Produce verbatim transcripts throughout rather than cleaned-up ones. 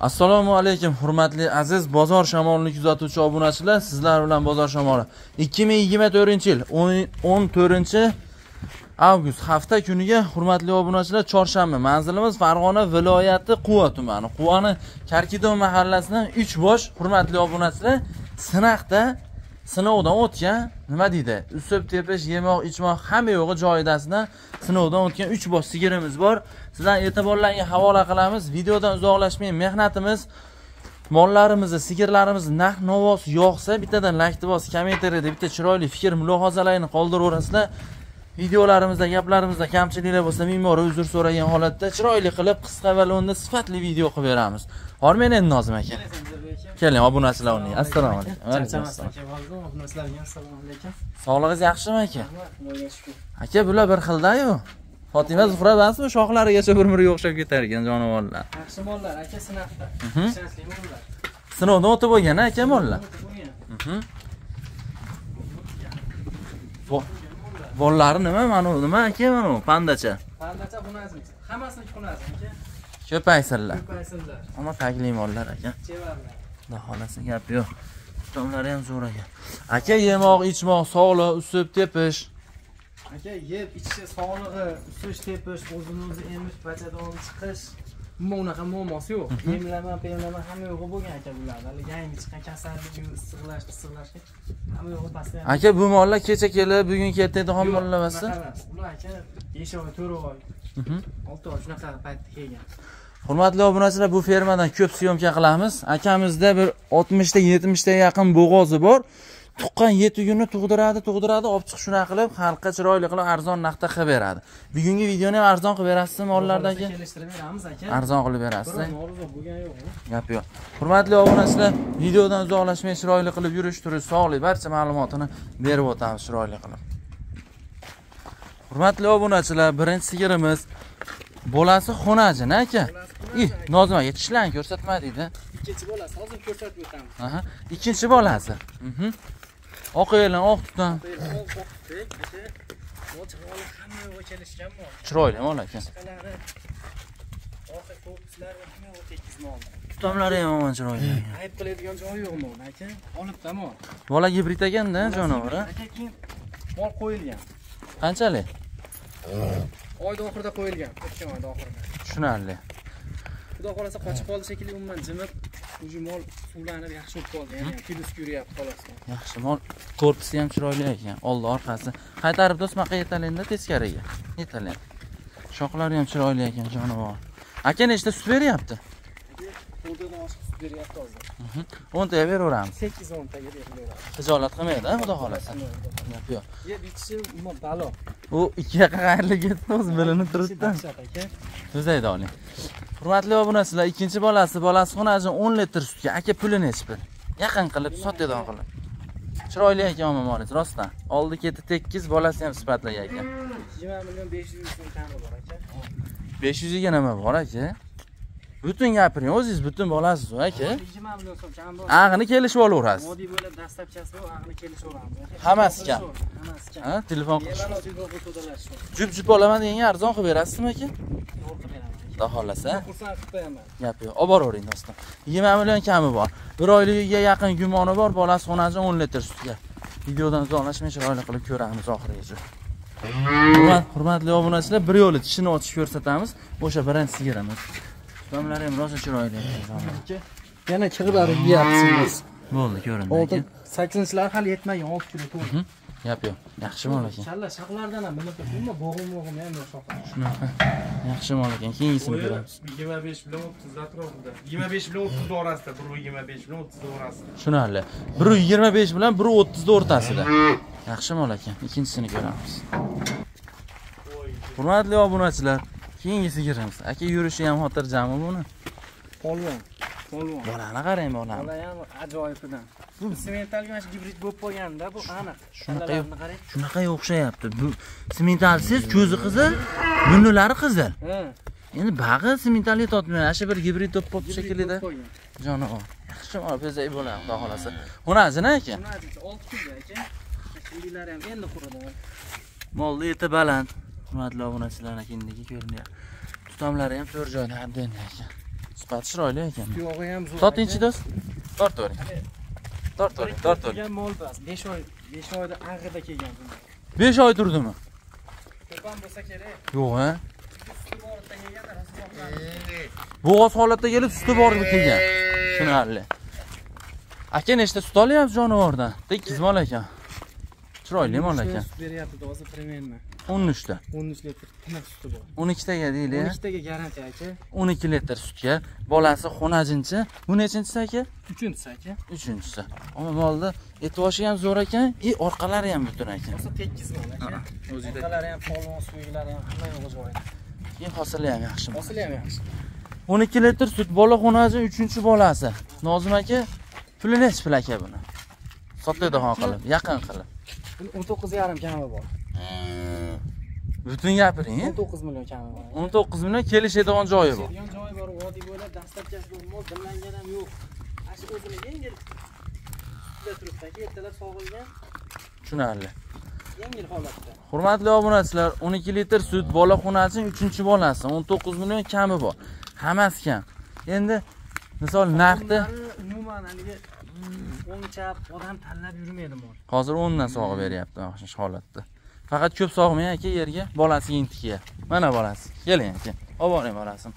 Assalomu alaykum, hurmatli aziz bozor shamolini kuzatuvchi obunachilar. Sizlar bilan bozor shamoli ikki ming yigirma to'rtinchi yil o'n to'rtinchi avgust hafta kuniga hurmatli obunachilar, chorshanba. Manzilimiz Farg'ona viloyati Quva tumani. Quvani Karkidon mahallasidan uch bosh hurmatli obunachilar sinaqda sinovdan o'tgan, nima deydi? Usib tepish, yemoq, ichmoq hamma yo'g'i joyidasidan sinovdan o'tgan uch bosh sigirimiz bor. Sizdan e'tiborlarga havola qilamiz. Videodan uzoqlashmay, mehnatimiz, mollarimizni, sigirlarimizni narx navos yo'qsa, bittadan like bosib, kommentariyada bitta chiroyli fikr, mulohazalarni qoldiraverasizlar. Videolarimizda, gaplarimizda kamchiliklar bo'lsa, me'moriy uzr so'ragan holatda chiroyli qilib, qisqa va lo'nda sifatli video qilib beramiz. Hormen endi Nozim aka. Keling, obunachilar o'rniga. Assalomu alaykum. Charchamasdan keldim, obunachilarga assalomu alaykum. Sog'lig'ingiz yaxshimi aka? Aka, bular bir xilda-yu. Fatima Zuhra emasmi? Shoxlarigacha bir-biriga o'xshab ketar ekan jonivorlar. Yaxshi mollar, aka sinaqda. Ishonchli mollar. Sinovdan o'tib bo'lgan aka mollar. Mhm. Bollari nima? Mana bu nima aka? Mana bu pandacha. Pandacha xunazmi? Hammasini xunazmi aka? Ko'paysinlar. Ko'paysinlar. Ammo tagli mollar aka. Chevarlar. Xudo xolasa gap yo'q. Tomlari ham zo'r ekan. Aka, yemoq, ichmoq, sog'liq, usib tepish. Aka, yeb, ichish, sog'lig'i, usish, tepish, o'zini-o'zi emish, bachadon chiqish. Umuman unaqa muammosi yo'q. Yemlama, pemlama hamma yo'g'i bo'lgan aka bularda. Hali yangi chiqqan kasallik, issiqlash, issiqlashga hamma yo'g'i pastda. Aka, bu mollar kecha kelib, bugun ketdi ham mollar emas. Ular aka besh oy, to'rt oy, olti oy shunaqa paytda kelgan. Hurmatli obunachilar, bu fermadan ko'p syomka qilamiz. Akamizda bir oltmish ta yetmish ta yaqin bo'g'ozi bor. Tuqqan yetigini tug'diradi, tug'diradi, olib chiqib shuna qilib, xalqqa chiroyli qilib arzon narxda qilib beradi. Bugungi videoni ham arzon qilib berasizmi mollardagi? Kelishtirib beramiz aka. Arzon qilib berasiz. Ma'lum bo'lgan yo'qmi? Gap yo'q. Hurmatli obunachilar, videodan uzoqlashmay chiroyli qilib yurish turish, sog'lik barcha ma'lumotini berib o'tamiz chiroyli qilib. Hurmatli obunachilar, birinchi sigirimiz bolasi xonajin aka. I, Nozim aka tishlarni ko'rsatmadingda. Ikkinchi bolasi hozir ko'rsatib o'tamiz. Aha, ikkinchi bolasi. Mhm. Oq elan, oq tutan. Chiroyli mol aka. Tutamlari ham omon chiroyli. Ayb qiladigan joyi yo'qmi aka? Olibda mol. Bola gibrid ekanda, jonivor. Aka keyin mol qo'yilgan. Qanchalik? Oyda oxirida qo'yilgan, o'tgan oyda oxirida. Tushunarli. Xudo xolasa qochib qoldi shekilli, umuman jimib, uji mol suvlanib yaxshi bo'lib qoldi. Ya'ni kilos ko'ryapti xolos. Yaxshi mol, korpusi ham chiroyli ekan. Oldi orqasi. Qaytarib do'smaqa yetalenda teskariga. Yetalang. Shoxlari ham chiroyli ekan, jonivor. Aka nechta sut beryapti? Qo'ldan oshiq sut beryapti hozir. o'n ta beraveramiz. sakkiz o'n taga beraveramiz. Tijorat qilmaydi, xudo xolasa. Gap yo'q. Yeb ichishi umuman balo. U ikki yoqqa qayrilib ketdi, o'zi bilinib turibdi. Aka. O'zaydi oling. Hurmatli obunachilar, ikkinchi bolasi, bolasi xonajin o'n litr sutga aka pulini ichib. Yaqin qilib, sotadigan qilib. Chiroyli ekan molingiz, rostdan. Oldi keti tekkiz, bolasi ham sifatlagan ekan. yigirma million besh yuz ming so'm kami bor aka. besh yuz ga nima bor aka? Butun gapiring, o'zingiz butun bolasiz aka. yigirma million so'm kam bor. Ag'ini kelishib olaverasiz. Moddiy bo'lib dastlabchasi bor, ag'ini kelishib olamiz aka. Hammasi kam. Hammasi kam. Ha, telefon qilish. Bemalol uyga o'todalash. Jup-jup olaman degan arzon qilib berasizmi aka? To'g'ri beraman. Xudo xolasa. Xursand qilib qo'yaman. Gap yo'q. Olib boravering do'stim. yigirma million kami bor. bir oyligiga yaqin gumoni bor, bolasi xonajin o'n litr sutga. Videodan uzoqlashmay chiroyli qilib ko'ramiz oxirigacha. Hurmatli obunachilar, bir yo'li tishini ochib ko'rsatamiz. O'sha birinchi sigiramiz. Tutamlari ham rosa chiroyli ekan. Yana kirlari yeyapsiz. Bo'ldi, ko'rindi aka. sakkizinchilar hali yetmagan olti kilo to'g'ri. Gap yo'q. Yaxshi mol ekan. Challa shaqlardan ham bilib turibman, bo'g'im-bo'g'im ham yo'q shoqlar. Shunaqa. Yaxshi mol ekan. Keyingisini ko'ramiz. yigirma besh bilan o'ttiz atrofida. yigirma besh bilan o'ttiz orasida, bir yigirma besh bilan o'ttiz orasida. Tushunarli. bir yigirma besh bilan bir o'ttiz o'rtasida. Yaxshi mol ekan. Ikkinchisini ko'ramiz. Hurmatli obunachilar, keyingi sigirimiz. Aka yurishi ham xotirjammi buni? Polvon. Polvon. Bolani qarang, bolani. Bola ham ajoyibidan. Bu sementalga mana gibrid bo'lib qolganda, bu aniq. Shunaqa shunaqa o'xshayapti. Bu sementalsiz ko'zi qizil, bunlari qizil. Ha. Endi bag'i sementali totmaydi. Asha bir gibrid bo'lib qoldi shekillida. Jonivor. Yaxshi mol bezak bo'ladi, xudo xolasa. Xonajin aka. olti kilo aka. Shundilar ham endi quradi. Molni eti baland. Hurmatli obunachilar, kindagi ko'rinyapti. Tutamlari ham to'rt joyda abden ekan. Sifat chiroyli ekan. Tuyog'i ham zo'r. Sotinchi do'st. Tortavering. Tortavering, tortavering. Kelgan mol bas. besh oy, besh oyda ag'ida kelgan bunda. besh oy turdimi? Ko'pam bo'lsa kerak. Yo'q, ha? Suti borida kelgan, rasmotlar. Bo'g'oz holatda kelib suti bor kelgan. Tushunarli. Aka nechta sut olyapsiz jonivordan? Tekkiz mol ekan. Chiroyli mol ekan. Sut beryapti hozir примерно. o'n uch ta. o'n uch litr tiniq suti bor. o'n ikki taga deylik. o'n ikki taga garantiya aka. o'n ikki litr sutga. Bolasi xonajinchi. Bu nechinchisi aka? uchinchisi aka. uchinchisi. Ammo molda etoshi ham zo'r ekan, i orqalari ham butun ekan. Bo'lsa tekkiz mol aka. O'zida. Orqalari ham polvon, suyaklari ham hamma yo'g'i joyida. Keyin hosili ham yaxshi. Hosili ham yaxshi. o'n ikki litr sut bola xonajin uchinchi bolasi. Nozim aka puli nechi pul aka buni? Sotdi xon qilib, yaqin qilib. o'n to'qqiz yarim kami bor. Butun gapiring. o'n to'qqiz million kami bor. o'n to'qqiz million kelishadigan joyi bor. Kelgan joyi bor, vodiy bo'ylab dastlabkasi bor, mol dimlangan ham yo'q. Ashi o'zini yengil sutda turibdi, ertalab sog'ilgan. Tushunarli. Yengil holatda. Hurmatli obunachilar, o'n ikki litr sut bola xonajin uchinchi bolasi, o'n to'qqiz million kami bor. Hammasi kam. Endi misol narxda umuman haligi o'ng chap odam tanlab yurmaydi mol. hozir o'ndan sog'ib beryapti o'sha holatda. Faqat ko'p sog'mang aka yerga, bolasiga intikiya. Mana bolasi. Keling aka. Olib boring bolasini.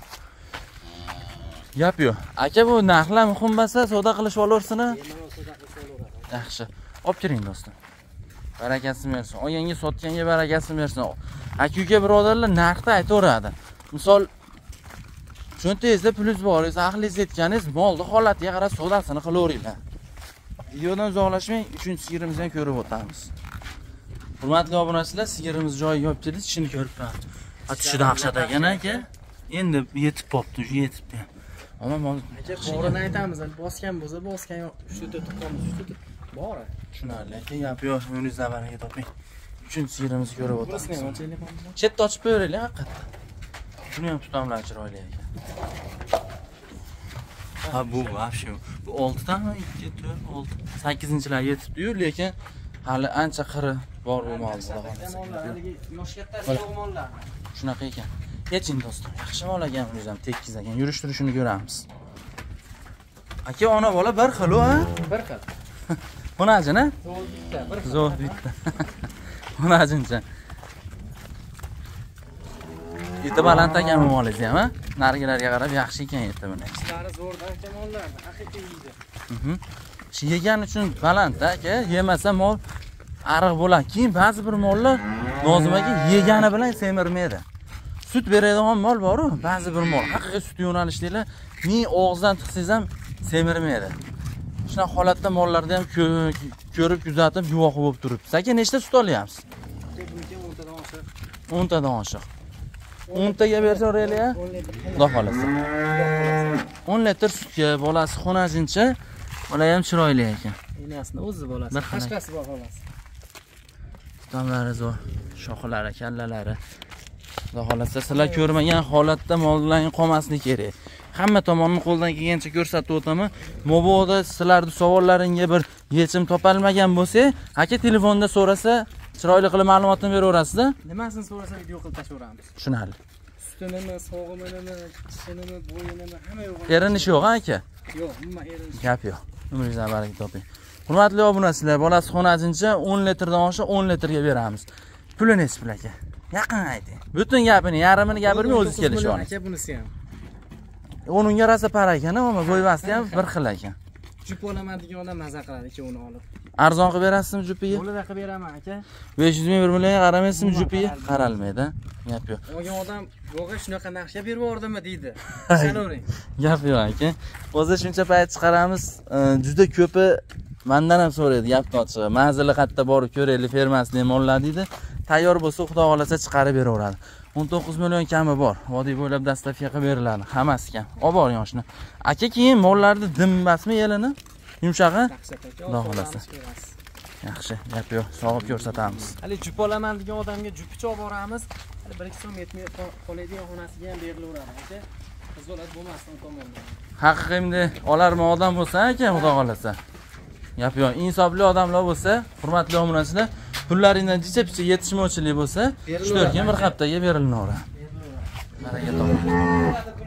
Gap yo'q. Aka bu narxlar muhim bo'lsa, savdo qilish olarsizmi? Bemalol savdo qilsa bo'laveradi. Yaxshi. Olib kiring do'stim. Barakasini bersin. Olganga sotganga barakasini bersin. Aka-uka birodarlar narxda aytaveradi. Misol cho'ntagingizda pulingiz bor, aqlingiz yetganingiz molni holatiga qarab savdosini qilaveringlar. Videodan uzoqlashmang, uchinchi sigirimizni ham ko'rib o'tamiz. Hurmatli obunachilar, sigirimiz joyiga olib keldik, ishini ko'ribman. Atishi dahshat ekan aka. Endi yetib qopti, yetibdi. Ammo mol Aka, to'g'rini aytamiz, bosgan bo'lsa, bosgan yo'q. Uchta tuqqanmiz, uchta bor. tushunarli. Aka, gap yo'q, yo'lingizdan baraka toping. Uchinchi sigirimizni ko'rib o'tamiz. Burasini ham ochaylik bo'lmasa. Chetda ochib qo'yaylik haqiqatdan. Shuni ham tutamlar chiroyli ekan. Ha bu вообще bu oltitami? ikki, to'rt, olti, sakkizinchilar yetibdi-yu, lekin hali ancha qiri bor bu mol xudo xolasa. Haligi yosh kattasi yo'q mollar. Shunaqa ekan. Yeching do'stim. Yaxshi mol ekan, o'zi ham tekkiz ekan. Yurish-turishini ko'ramiz. Aka, ona bola bir xil-ku, ha? Bir xil. Xonajin-a? Zo'r bitta, bir xil. Zo'r bitta. Xonajincha. Yeti baland ekan bu molingiz ham, ha? Narigilarga qarab yaxshi ekan yeti buni. Ishlari zo'rda aka mollarda, haqiqiy yeydi. Mhm. Shu yegan uchun baland-da aka, yemasa mol ariq bo'ladi. Keyin ba'zi bir mollar Nozimaga yegani bilan semirmaydi. Sut beradigan mol bor-ku, ba'zi bir mol haqiqiy sut yo'nalishdaglar, ming og'izdan tiqsangiz ham semirmaydi. Shunaqa holatda mollarda ham ko'rib, kuzatib, guvoh bo'lib turibsiz. Aka, nechta sut olyapsiz? Bunga o'ntadan oshiq. o'ntadan oshiq. o'ntaga bersaveraylik-a? Xudo xolasa. o'n litr sutga bolasi xonajincha, bola ham chiroyli ekan. Enasini o'zi bolasi. Bir xil. Qashqasi bor bolasi. Tutamlari zo'r, shoxlari, kallalari. Xudo xolasa sizlar ko'rmagan holatda mollarning qolmasligi kerak. Hamma tomonni qo'ldan kelgancha ko'rsatib o'taman. Mobodo sizlarning savollaringga bir yechim topolmagan bo'lsa, aka telefonda so'rasa, chiroyli qilib ma'lumotni beraverasiz-da? Nimasini so'rasa video qilib tashlaveramiz. Tushunarli. Sutinimi, sog'imini, tishinimi, bo'yinimi hamma yo'q. Erinish yo'q, aka? Yo'q, umuman erinish. Gap yo'q. Umringizdan baraka toping. Hurmatli obunachilar, bolasi xonajincha o'n litrdan oshiq o'n litrga beramiz. Puli nechi pul aka? Yaqin ayting. Butun gapini, yarmini gapirmay o'zingiz kelishib olasiz. Aka bunisi ham. O'nunga rasa para ekan, ammo go'yvasi ham bir xil ekan. Jup olaman degan odam maza qiladi ikkovini olib. Arzon qilib berasizmi jupiga? Bo'ladi qilib beraman aka. besh yuz ming bir millionga qaramaysizmi jupiga? Qaralmaydi. Gap yo'q. Olgan odam bo'g'a shunaqa naqsha berib yubordimi deydi. Ishonavering. Gap yo'q aka. O'zi shuncha payt chiqaramiz, juda ko'pi mendan ham so'raydi gapni ochig'i. Manzili qayerda borib ko'raylik, fermasli mollar deydi. Tayyor bo'lsa, xudo xolasa chiqarib beraveradi. o'n to'qqiz million kami bor. Vodiy bo'ylab dastavka qilib beriladi. Hammasi kam. Olib boring oshni. Aka, keyin mollarni dimbasmi yelini? Yumshog'i? Xudo xolasa. Yaxshi, gap yo'q. Sog'ib ko'rsatamiz. Hali jup olaman degan odamga jupicha olib boramiz. Hali bir ikki so'm yetmay qoladigan xonasiga ham berilaveradi aka. Qizolat bo'lmasdan tomondan. Haqiqimda olarman odam bo'lsa aka, xudo xolasa. Gap yo'q. Insofli odamlar bo'lsa, hurmatli obunachilar, pullaringdan jicha-picha yetishmovchilik bo'lsa, uch to'rt kun bir haftaga berilaveradi. Baraka toping.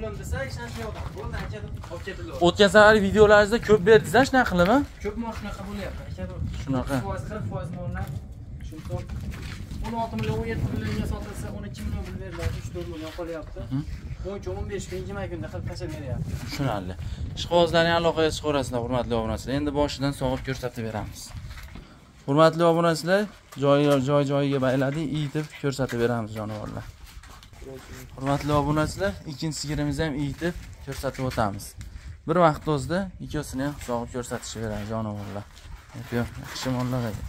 qilaman desa ishonch yo'q. Bo'ldi aka deb olib ketiladi. O'tgan safar videolaringizda ko'p berdingiz, shunaqa qilib, Ko'p mana shunaqa bo'lyapti aka. Shunaqa. qirq foiz mollar shundoq o'n olti million o'n yetti millionga sotilsa o'n ikki million pul beriladi, uch to'rt million qolyapti. Bo'yicha o'n besh kun yigirma kunda qilib tashlab beryapti. Tushunarli. Ishqibozlarning aloqaga chiqaverasizlar, hurmatli obunachilar. Endi boshidan sog'ib ko'rsatib beramiz. Hurmatli obunachilar, joy joy joyiga bayladik, iyitib ko'rsatib beramiz jonivorlar. Hurmatli obunachilar, ikkinchi sigirimizni ham iyitib ko'rsatib o'tamiz. Bir vaqt o'zida ikkisini ham sog'ib ko'rsatishib beramiz jonivorlar. Yo'q, yaxshi mollar edi.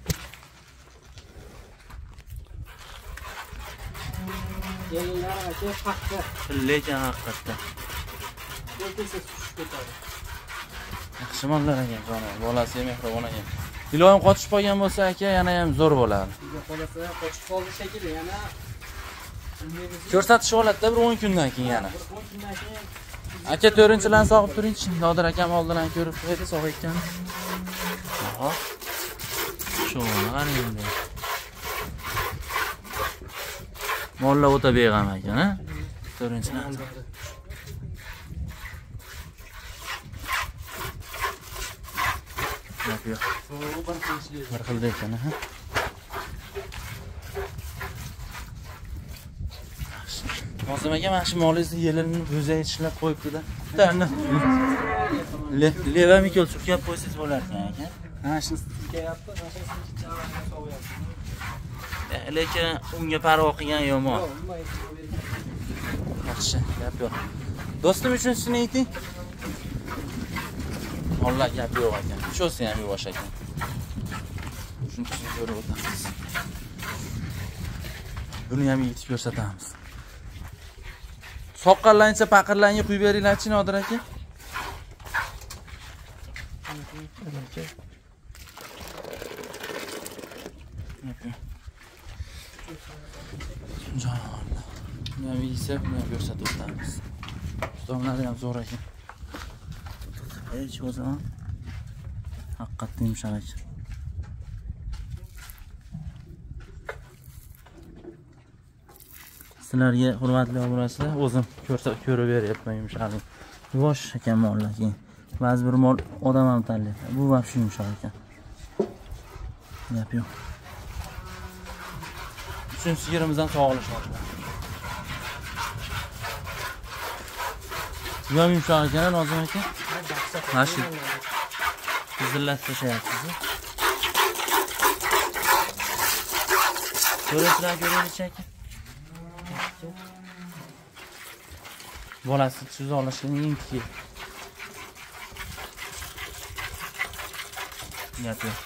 Yayinlar aka paxta. Lekin haqiqatda. O'rtasi tushib ketadi. Yaxshi mollar ekan jonivor, bolasi ham mehribon ekan. Iloyim qochib qolgan bo'lsa aka, yana ham zo'r bo'ladi. Sizga qolasa qochib qoldi shekilli, yana Ko'rsatish holatda bir o'n kundan keyin yana. o'n kundan keyin Aka to'rtinchilarni sog'ib turingchi. Nodir akam oldindan ko'rib qo'ydi, sog'ib ekan. Aha. Shu qarang endi. Mollar o'ta beg'am ekan, ha? To'rtinchilar. Yo'q. Bir xilda ekan, ha? Hozir aka mana shu molingizni yelini bo'zay ishlab qo'yibdi-da. Bittani leva mikol surkab qo'ysangiz bo'lar ekan aka. mana shuni kelyapti, mana shuni kichkina so'yapti. Lekin unga parvo qilgan yomon. Yo'q, nima aytib Yaxshi, gap yo'q. Do'stim uchinchisini ayting. Mollar gap yo'q ekan. Sho'si ham yuvosh ekan. Uchinchisini ko'rib o'tamiz. Buni ham yetib ko'rsatamiz. Soqqanlancha paqirlarga quyib beringlar-chi Nodir aka. Jonivorlar. Buni yeysa, buni ko'rsatib o'tamiz. Ustomlari ham zo'r ekan. Hech o'zim haqiqatda yumshoq ekan. Sizlarga hurmatli obunachilar, o'zim ko'rsatib ko'rib beryapman yumshoqlik. Yuvosh ekan mollar keyin. Ba'zi bir mol odam ham tanlaydi. Bu vobshe yumshoq ekan. Gap yo'q. Uchinchi sigirimizdan sog'lashmoqda. Bu ham yumshoq ekan, Nozim aka. Mana shu. Tizillatib tashlayapsiz. Ko'rasizlar, ko'ringchi aka. Bolasi tuzolashning eng kiyi. Gap yo'q.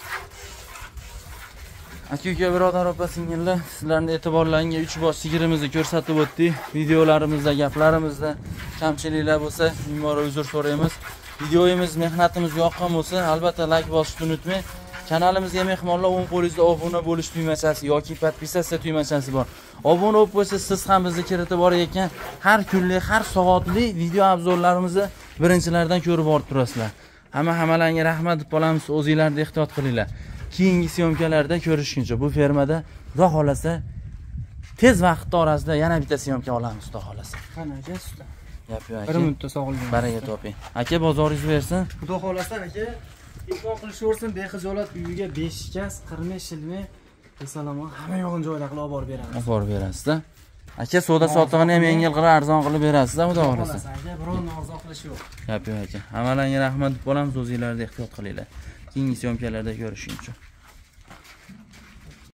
Aka-uka, birodar, opa-singillar, sizlarning e'tiborlaringizga uch bosh sigirimizni ko'rsatib o'tdik. Videolarimizda, gaplarimizda kamchiliklar bo'lsa, mingmora uzr so'raymiz. Videomiz, mehnatimiz yoqqan bo'lsa, albatta like bosishni unutmang. Kanalimizga mehmonlar o'ng qo'lingizda obuna bo'lish tugmachasi yoki podpisatsiya tugmachasi bor. Obuna bo'lib qo'ysangiz, siz ham bizni kiritib borayotgan har kunlik, har soatlik video obzorlarimizni birinchilardan ko'rib borib turasizlar. Hamma hammalarga rahmat deb qolamiz. O'zingizlarni ehtiyot qilinglar. Keyingi syomkalarda ko'rishguncha bu fermada xudo xolasa tez vaqt orasida yana bitta syomka olamiz, xudo xolasa. Qani aka, usta. Gap yo'q aka. Bir minutda sog'ilgan. Baraka toping. Aka, bozoringiz bersin. Xudo xolasa aka, imkon qilishaversin, bexijolat uyiga besh gaz, qirq shilmi, besalomon hamma yo'g'in joylar qilib olib beramiz. Olib borib berasiz-da. Aka, savdo sotig'ini ham yengil qilib, arzon qilib berasiz-da, xudo xolasa. Aka, biron narsa qilish yo'q. Gap yo'q aka. Hammalarga rahmat deb qolamiz, o'zingizlarni ehtiyot qilinglar. Keyingi syomkalarda ko'rishguncha.